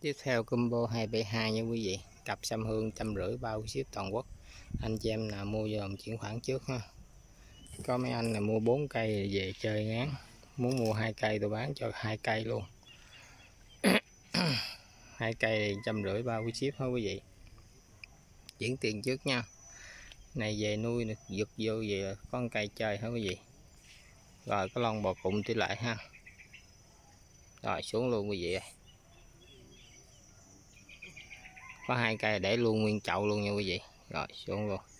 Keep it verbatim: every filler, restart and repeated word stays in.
Tiếp theo combo hai bảy hai nha quý vị, cặp sâm hương trăm rưỡi bao ship toàn quốc. Anh chị em nào mua dùm chuyển khoản trước ha. Có mấy anh là mua bốn cây về chơi ngán, muốn mua hai cây tôi bán cho hai cây luôn. Hai cây trăm rưỡi bao ship ha quý vị, chuyển tiền trước nha. Này về nuôi được giật vô về con cây chơi hả quý vị. Rồi có lon bò cụm tỷ lệ ha. Rồi xuống luôn quý vị ơi. Có hai cây để luôn nguyên chậu luôn nha quý vị. Rồi xuống luôn.